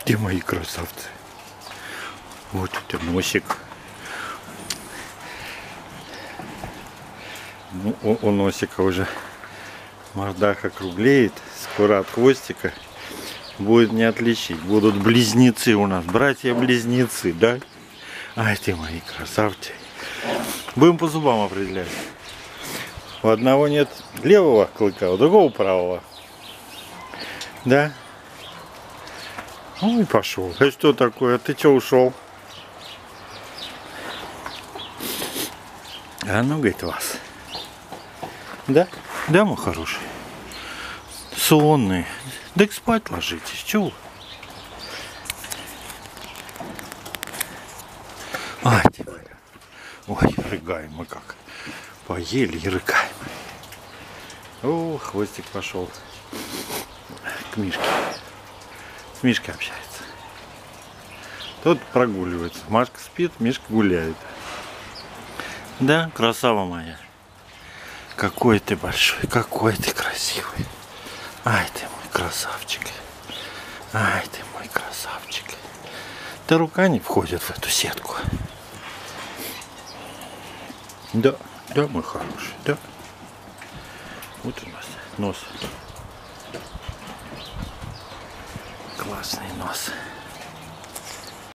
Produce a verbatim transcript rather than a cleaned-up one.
Где мои красавцы? Вот это носик. Ну, у, у носика уже мордах округлеет. Скоро от хвостика будет не отличить. Будут близнецы у нас. Братья-близнецы, да? Ай, ты мои красавцы. Будем по зубам определять. У одного нет левого клыка, у другого правого. Да? Ну и пошел. А что такое? Ты что ушел? А ну, говорит, вас. Да? Да, мой хороший. Сонные. Да спать ложитесь. Чего? Ай, теперь. Ой, рыгаем мы как. Поели и рыгаем. О, хвостик пошел к Мишке. С Мишкой общается. Тот прогуливается. Машка спит, Мишка гуляет. Да, красава моя. Какой ты большой, какой ты красивый. Ай, ты мой красавчик. Ай, ты мой красавчик. Да рука не входит в эту сетку. Да, да, мой хороший, да. Вот у нас нос. Классный нос.